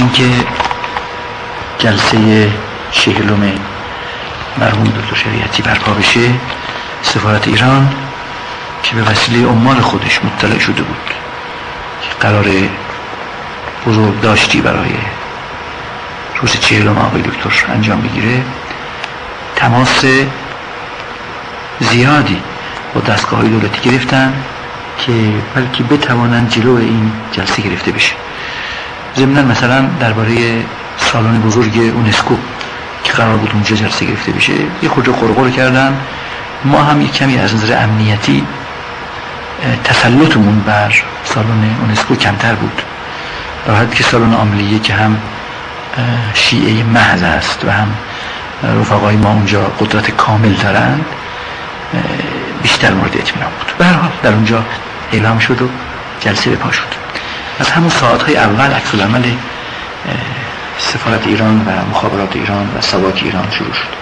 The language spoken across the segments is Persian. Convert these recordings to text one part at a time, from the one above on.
اینکه جلسه 40 مرحوم دکتر شریعتی برپا بشه، سفارت ایران که به وسیله عمال خودش مطلع شده بود که قرار بزرگ داشتی برای روز 40 آقای دکتر انجام بگیره، تماس زیادی با دستگاه‌های دولتی گرفتن که بلکه بتوانند جلو این جلسه گرفته بشه. ضمناً مثلا درباره سالن بزرگ اونسکو که قرار بود اونجا جلسه گرفته بشه یه خورده قرقر کردن. ما هم یک کمی از نظر امنیتی تسلطمون بر سالن اونسکو کمتر بود، در حدی که سالن عاملیه که هم شیعه محض است و هم رفقای ما اونجا قدرت کامل دارند بیشتر مورد اطمینان بود. به هر حال در اونجا اعلام شد و جلسه به پا شد. از همون ساعتهای اول عکس‌العمل سفارت ایران و مخابرات ایران و سواک ایران شروع شد.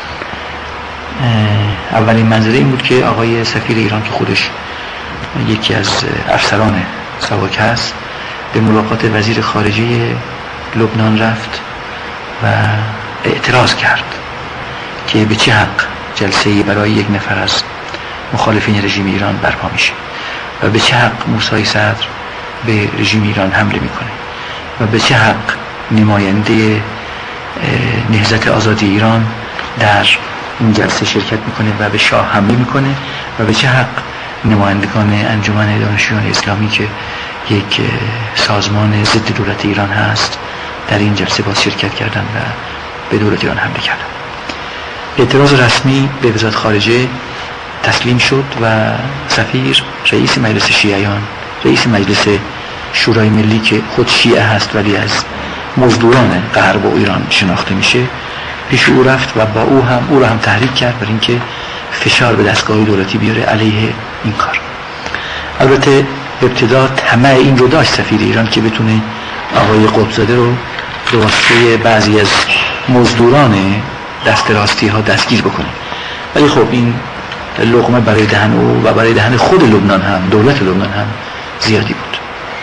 اولین منظره این بود که آقای سفیر ایران که خودش یکی از افسران سواک هست به ملاقات وزیر خارجه لبنان رفت و اعتراض کرد که به چه حق جلسه‌ای برای یک نفر از مخالفین رژیم ایران برپا میشه و به چه حق موسی صدر به رژیم ایران حمله میکنه و به چه حق نماینده نهضت آزادی ایران در این جلسه شرکت میکنه و به شاه حمله میکنه و به چه حق نمایندگان انجمن دانشجویان اسلامی که یک سازمان ضد دولت ایران هست در این جلسه باز شرکت کردن و به دولت ایران حمله کردن. اعتراض رسمی به وزارت خارجه تسلیم شد و سفیر رئیس مجلس شیعیان، رئیس مجلس شورای ملی که خود شیعه هست ولی از مزدوران غرب و ایران شناخته میشه، پیش او رفت و با او را هم تحریک کرد برای اینکه فشار به دستگاه دولتی بیاره علیه این کار. البته ابتدا طمع این رو داشت سفیر ایران که بتونه آقای قطب‌زاده رو به واسطه بعضی از مزدوران دست راستی ها دستگیر بکنه، ولی خب این لقمه برای دهن او و برای دهن خود لبنان هم، دولت لبنان هم زیادی بود.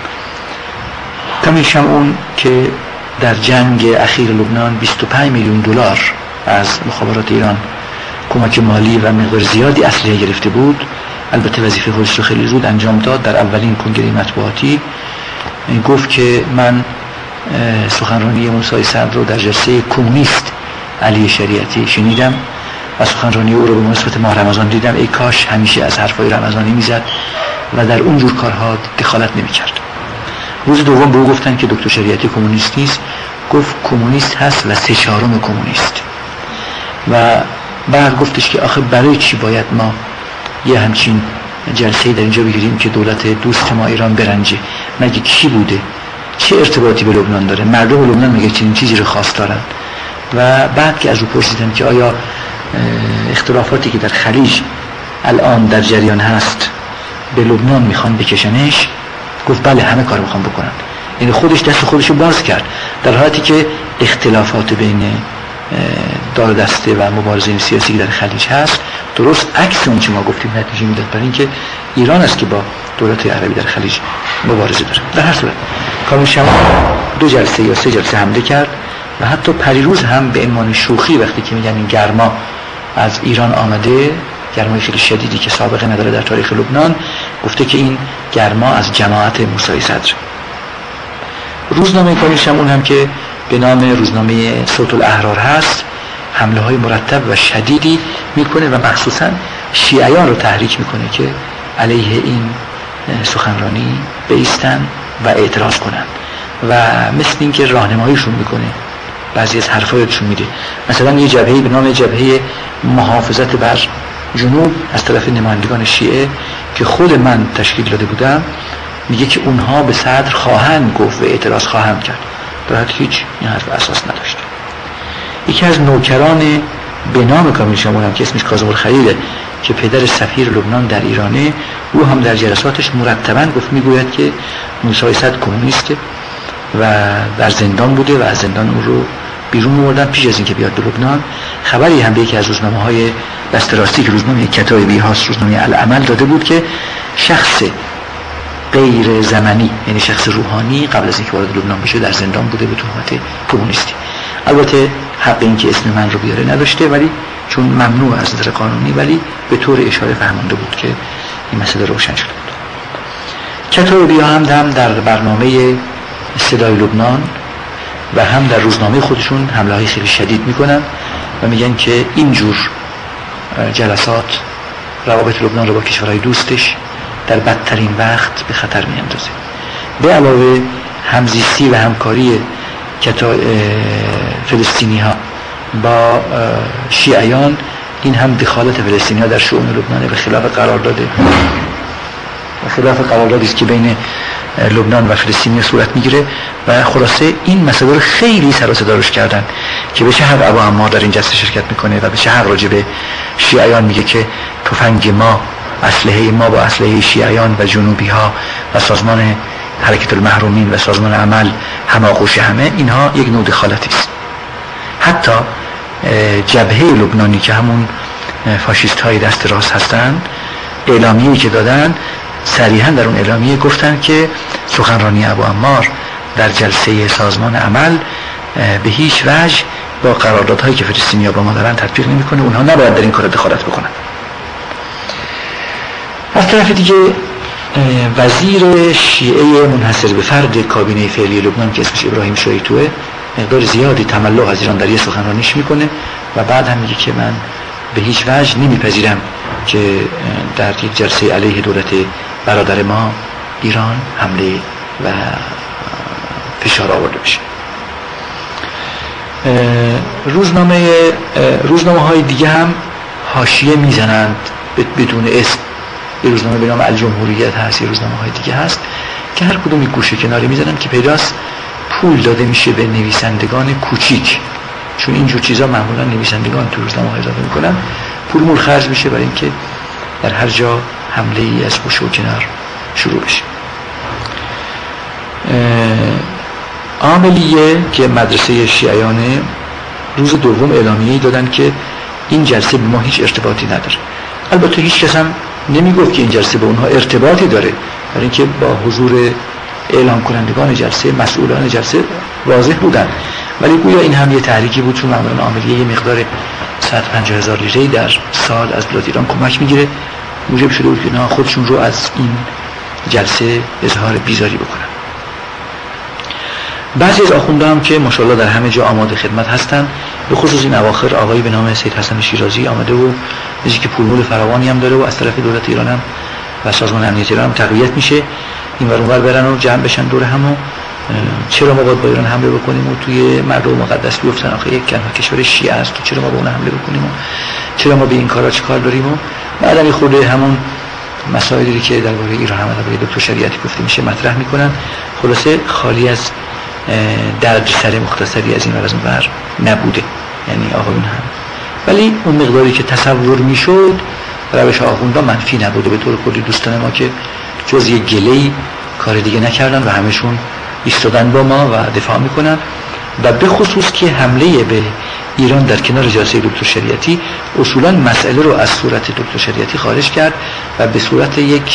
کمیش هم اون که در جنگ اخیر لبنان 25 میلیون دلار از مخابرات ایران کمک مالی و مقدار زیادی اسلحه گرفته بود، البته وظیفه خودش رو خیلی زود انجام داد. در اولین کنگره مطبوعاتی گفت که من سخنرانی موسی صدر رو در جلسه کمونیست علی شریعتی شنیدم و سخنرانی او رو به مناسبت ماه رمضان دیدم، ای کاش همیشه از حرفای رمضانی میزد و در اونجور کارها دخالت نمیکرد. روز دوم به او گفتن که دکتر شریعتی کمونیست نیست، گفت کمونیست هست و 3/4 کمونیست. و بعد گفتش که آخه برای چی باید ما یه همچین جلسه‌ای در اینجا بگیریم که دولت دوست ما ایران برنجه؟ مگه کی بوده؟ چه ارتباطی به لبنان داره؟ مردم لبنان مگه چنین چیزی رو خواست دارن؟ و بعد که از او پرسیدم که آیا اختلافاتی که در خلیج الان در جریان هست به لبنان میخوان بکشنش، گفت بله همه کار میخوان بکنن. یعنی خودش دست خودشو باز کرد، در حالی که اختلافات بین دار دسته و مبارزین سیاسی در خلیج هست درست عکس اون چه ما گفتیم نتیجه میداد، برای اینکه ایران است که با دولت عربی در خلیج مبارزه داره. در هر صورت کامشم 2 جلسه یا 3 جلسه حمله کرد و حتی پریروز هم به عنوان شوخی وقتی که میگن این گرما از ایران آمده، گرمای خیلی شدیدی که سابقه نداره در تاریخ لبنان، گفته که این گرما از جماعت موسی صدر. روزنامه کامشم اون هم که به نام روزنامه صوت الاحرار هست حمله های مرتب و شدیدی میکنه و مخصوصا شیعیان رو تحریک میکنه که علیه این سخنرانی بایستن و اعتراض کنن و مثل این که راهنماییشون میکنه، بعضی از حرفایشون میده. مثلا یه جبهه‌ای به نام جبهه محافظت بر جنوب از طرف نمایندگان شیعه که خود من تشکیل داده بودم میگه که اونها به صدر خواهند گفت و اعتراض خواهند کرد، در حالی هیچ این حرف اساس نداشت. یکی از نوکران به نام کامیل شمعون که اسمش کاظم الخلیله که پدر سفیر لبنان در ایرانه، او هم در جلساتش مرتباً گفت میگوید که موسی صدر کمونیسته و در زندان بوده و از زندان او رو بیرون آوردن پیش از اینکه بیاد به لبنان. خبری هم به یکی از روزنامه‌های دست راستی که روزنامه کتایبی هاست، روزنامه العمل، داده بود که شخص غیر زمنی، یعنی شخص روحانی قبل از اینکه وارد لبنان بشه در زندان بوده به تهمت کمونیستی. البته حق این که اسم من رو بیاره نداشته، ولی چون ممنوع از نظر قانونی، ولی به طور اشاره فهمانده بود که این مسئله روشن شده بود. کتابی هم در برنامه صدای لبنان و هم در روزنامه خودشون حمله های خیلی شدید میکنن و میگن که اینجور جلسات روابط لبنان رو با کشورهای دوستش در بدترین وقت به خطر میاندازه. به علاوه همزیستی و همکاری فلسطینی ها با شیعیان، این هم دخالت فلسطینی ها در شؤون لبنان به خلاف قراردادی است که بین لبنان و فلسطین صورت میگیره و خلاصه این مسئله رو خیلی سر و صدا روش کردن که به چه حق ابو عمار در این جلسه شرکت میکنه و به چه حق راجع به شیعیان میگه که تفنگ ما، اسلحه ما با اسلحه شیعیان و جنوبی ها و سازمان حرکت المحرومین و سازمان عمل هماغوش همه، اینها یک نوع دخالتی است. حتی جبهه لبنانی که همون فاشیست های دست راست هستند، اعلامیه‌ای که دادن صریحا در اون اعلامیه گفتن که سخنرانی ابو عمار در جلسه سازمان عمل به هیچ وجه با قراردادهایی که فلسطینی‌ها با ما دارن تطبیق نمی‌کنه، اونها نباید در این کار دخالت بکنن. از طرف دیگه وزیر شیعه منحصر به فرد کابینه فعلی لبنان که اسمش ابراهیم شایتوه مقدار زیادی تملق از ایران در یه سخنرانیش میکنه و بعد هم میگه که من به هیچ وجه نمیپذیرم که در یک جلسه علیه دولت برادر ما ایران حمله و فشار آورده بشه. روزنامه های دیگه هم حاشیه میزنند بدون اسم. یه روزنامه به نام الجمهوریت هست، یه روزنامه های دیگه هست که هر کدوم یک گوشه کناری میزنن که پیداست پول داده میشه به نویسندگان کوچیک، چون اینجور چیزا معمولا نویسندگان تو روزنامه های اضافه میکنن، پول مول خرج میشه برای اینکه در هر جا حمله ای از گوشه و کنار شروع بشه. عاملیه که مدرسه شیعیانه روز دوم اعلامیه‌ای دادن که این جلسه به ما هیچ ارتباطی نداره. البته هیچ کس هم نمیگفت که این جلسه به اونها ارتباطی داره، برای اینکه با حضور اعلام کنندگان جلسه، مسئولان جلسه واضح بودن، ولی گویا این هم یه تحریکی بود، چون معمولا عاملیه یه مقدار 150,000 لیره در سال از دولت ایران کمک میگیره، موجب شده بود که نه خودشون رو از این جلسه اظهار بیزاری بکنن. بعضی از آخونده هم که ماشاءالله در همه جا آماده خدمت هستن، به خصوص این اواخر آقایی به نام سید حسن شیرازی آمده و چیزی که پولمول فراوانی هم داره و از طرف دولت ایران هم و سازمان امنیت ایران هم تقویت میشه، این ور اونور برن و جمع بشن دور هم و چرا ما باید با ایران حمله بکنیم و توی مردم مقدس بیفتن، آخه یک کشور شیعه است و چرا ما به اون حمله بکنیم و چرا ما به این کارا چیکار داریم و بعدن این خورده همون مسائلی که درباره ایران هم درباره دکتر شریعتی گفته میشه مطرح میکنن. خلاصه خالی از دردسر مختصری از این ور از اون ور نبوده، یعنی آقایون هم، ولی اون مقداری که تصور میشد روش آخوندا منفی نبوده. به طور کلی دوستان ما که جز یک گله‌ای کار دیگه نکردن و همشون ایستادن با ما و دفاع میکنن و به خصوص که حمله به ایران در کنار جلسه دکتر شریعتی اصولا مسئله رو از صورت دکتر شریعتی خارج کرد و به صورت یک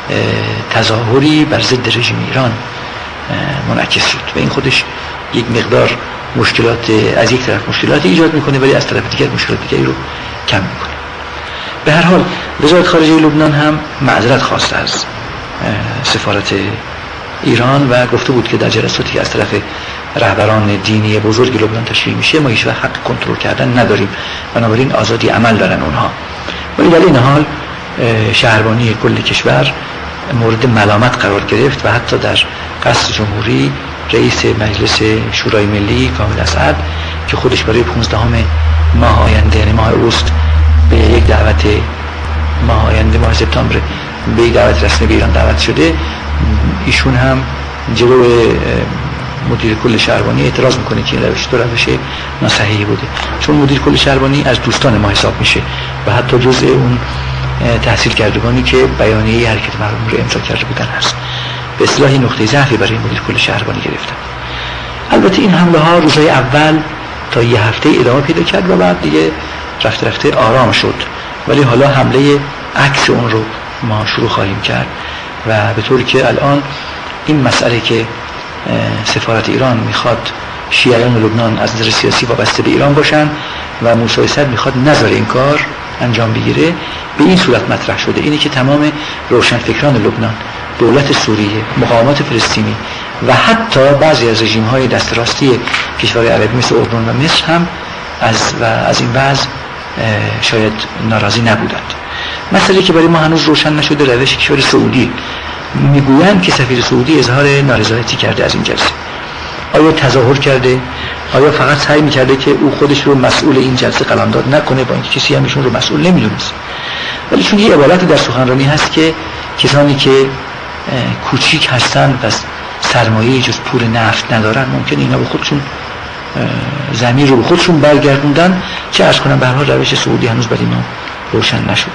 تظاهری بر ضد رژیم ایران منعکس شد و این خودش یک مقدار مشکلات، از یک طرف مشکلاتی ایجاد میکنه ولی از طرف دیگر مشکلات دیگری رو کم میکنه. به هر حال وزارت خارجه لبنان هم معذرت خواسته از سفارت ایران و گفته بود که در جلساتی که از طرف رهبران دینی بزرگ لبنان تشکیل میشه ما هیچ وقت حق کنترل کردن نداریم، بنابراین آزادی عمل دارن اونها. ولی در این حال شهربانی کل کشور مورد ملامت قرار گرفت و حتی در قصر جمهوری رئیس مجلس شورای ملی کامل اسعد که خودش برای 15 ماه آینده، یعنی ماه اوست، به یک دعوت ماه آینده ماه سپتامبر به یک دعوت رسمی به ایران دعوت شده، ایشون هم جلو مدیر کل شهربانی اعتراض میکنه که این روش ناصحیحی بوده، چون مدیر کل شهربانی از دوستان ما حساب میشه و حتی جزء اون تحصیل کردگانی که بیانیه حرکت محروم رو امضا کرده بودن هست. به اصطلاح نقطه ضعفی برای مدیر کل شهربانی گرفتن. البته این حمله ها روزهای اول تا یه هفته ادامه پیدا کرد و بعد دیگه رفته رفته آرام شد، ولی حالا حمله عکس اون رو ما شروع خواهیم کرد و به طوری که الان این مسئله که سفارت ایران میخواد شیعیان لبنان از نظر سیاسی وابسته به ایران باشن و موسی اسد میخواد نذاره این کار انجام بگیره، به این صورت مطرح شده. اینه که تمام روشنفکران لبنان، دولت سوریه، مقامات فلسطینی و حتی بعضی از رژیم‌های دست راستی کشورهای عربی مثل اردن و مصر هم از این وضع شاید ناراضی نبودند. مسئله که برای ما هنوز روشن نشده روش کشور سعودی. میگویند که سفیر سعودی اظهار نارضایتی کرده از این جلسه. آیا تظاهر کرده؟ آیا فقط سعی می‌کرده که او خودش رو مسئول این جلسه قلمداد نکنه با اینکه کسی هم ایشون رو مسئول نمی‌دونست؟ ولی چون یه عبارتی در سخنرانی هست که کسانی که کوچیک هستن و سرمایه جز پول نفت ندارن ممکن اینا به خودشون زمین رو به خودشون برگردوندن، چه عرض کنم به هر حال روش سعودی هنوز برای ما روشن نشده.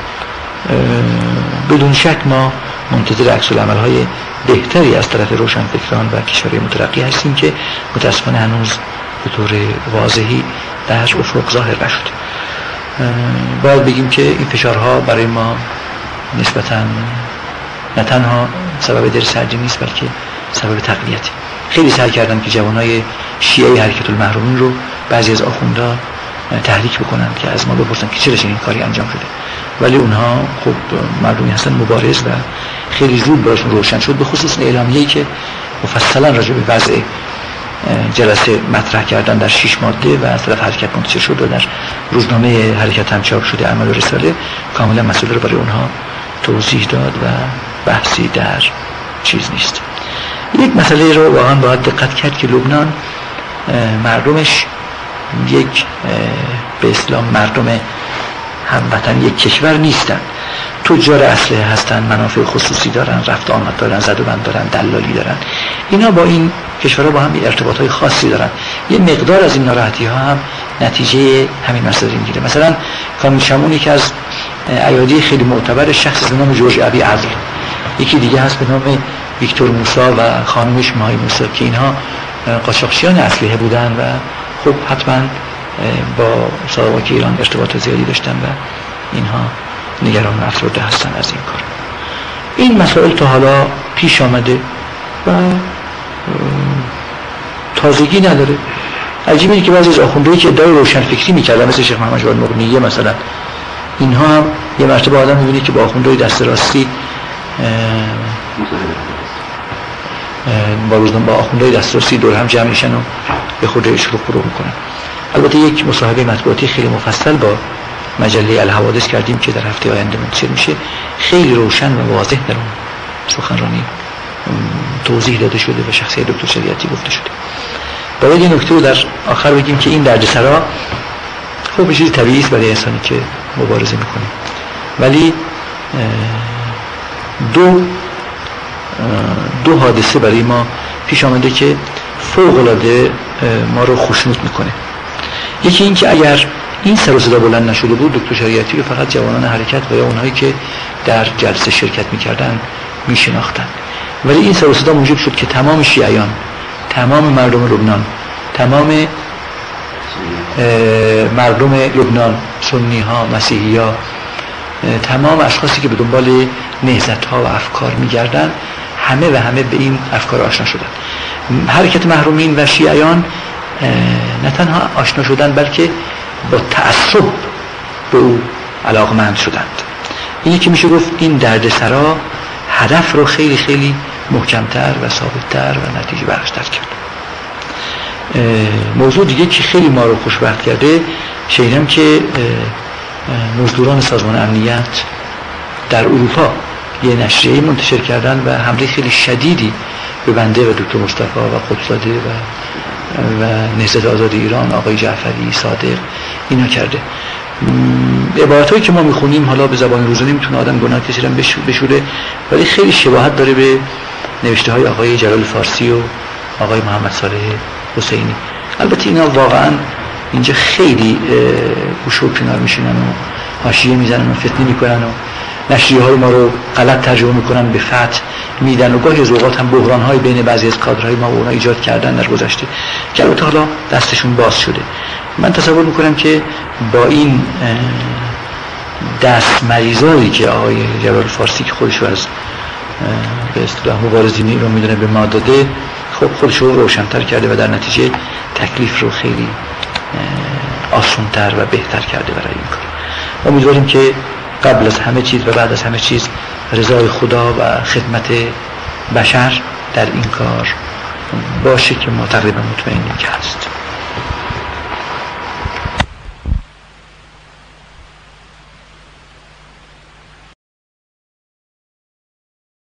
بدون شک ما منتظر عکس‌العمل‌های بهتری از طرف روشنفکران و کشورهای مترقی هستیم که متاسفانه هنوز به طور واضحی در افق ظاهر نشده. باید بگیم که این فشارها برای ما نسبتاً نه تنها سبب دلسردی نیست بلکه سبب تقویتی. خیلی سعی کردن که جوانای شیعه حرکت المحرومین رو بعضی از آخوندا تحریک بکنن که از ما بپرسن که چرا این کاری انجام شده، ولی اونها خب مردمی هستن مبارز و خیلی زود براشون روشن شد، به خصوص اعلامیه‌ای که مفصلا راجع به وضع جلسه مطرح کردن در 6 ماده و از طرف حرکت منتشر شد و در روزنامه حرکت هم چاپ شده عمل و رساله، کاملا مسئله رو برای اونها توضیح داد و بحثی در چیز نیست. یک مسئله رو واقعا باید دقت کرد که لبنان مردمش یک به اصطلاح مردم هموطن یک کشور نیستن. تجار اسلحه هستن، منافع خصوصی دارن، رفت آمد دارن، زد و بند دارن، دلالی دارن. اینا با این کشورها با هم ارتباطات خاصی دارن. یه مقدار از این ناراحتی ها هم نتیجه همین مسائل میگیره. مثلا کامیل شمون که از ایادی خیلی معتبر شخص به نام جورج ابی عدل، یکی دیگه هست به نام ویکتور موسی و خانمش مای موسی که اینها قاچاقچیان اسلحه بودن و خب حتما با ساواک ایران ارتباط زیادی داشتن و اینها نگران افسرده هستن از این کار. این مسائل تا حالا پیش آمده و تازگی نداره. عجیبه اینه که بعضی از آخوندهایی که ادعای روشنفکری میکردن مثل شیخ محمد جواد مقنیه مثلا، اینها هم یه مرتبه آدم میبینه که با آخوندهای دست راستی با آخوندهای دست راستی دور هم جمع میشن و به خود شروع میکنن. البته یک مصاحبه مطبوعاتی خیلی مفصل با مجله الحوادث کردیم که در هفته آینده منتشر میشه، خیلی روشن و واضح در اون سخنرانی توضیح داده شده و شخصیت دکتر شریعتی گفته شده. باید این نکته رو در آخر بگیم که این دردسرا خب چیز طبیعی است برای انسانی که مبارزه میکنه، ولی دو حادثه برای ما پیش آمده که فوق العاده ما رو خوشنود میکنه. یکی این که اگر این سر و صدا بلند نشده بود دکتر شریعتی رو فقط جوانان حرکت و یا اونهایی که در جلسه شرکت میکردن میشناختن، ولی این سر و صدا موجب شد که تمام شیعیان، تمام مردم لبنان، تمام مردم لبنان، سنی ها، مسیحی ها، تمام اشخاصی که به دنبال نهضت ها و افکار میگردن همه به این افکار آشنا شدن. حرکت محرومین و شیعیان نه تنها آشنا شدن بلکه با تعصب به او علاقمند شدند. اینی که میشه گفت این دردسرا هدف رو خیلی خیلی محکمتر و ثابتتر و نتیجه بخشتر کرد. موضوع دیگه که خیلی ما رو خوشبخت کرده، شنیدم که مزدوران سازمان امنیت در اروپا یه نشریه منتشر کردن و حمله خیلی شدیدی به بنده و دکتر مصطفی و قدس‌زاده و نهضت آزاد ایران، آقای جعفری، صادق اینا کرده. عبارتایی که ما میخونیم حالا به زبان روزانه میتونه آدم گناه کسی رو بشوره، ولی خیلی شباهت داره به نوشته های آقای جلال فارسی و آقای محمد صالح حسینی. البته اینا واقعا اینجا خیلی گوش و کنار میشینن و حاشیه میزنن و فتنه میکنن و نشریه های ما رو غلط ترجمه میکنن، به فتح میدن و گاهی از اوقات هم بحران های بین بعضی از کادرهای ما و اونا ایجاد کردن در گذشته که البته حالا دستشون باز شده. من تصور میکنم که با این دست مریضایی که آقای جلال فارسی که خودش رو از به اصطلاح مبارزینی رو میدونه به ما داده، خب خودش رو روشن‌تر کرده و در نتیجه تکلیف رو خیلی آسان‌تر و بهتر کرده برای این کار. امیدواریم که قبل از همه چیز و بعد از همه چیز رضای خدا و خدمت بشر در این کار باشه که ما تقریبا مطمئنیم که هست.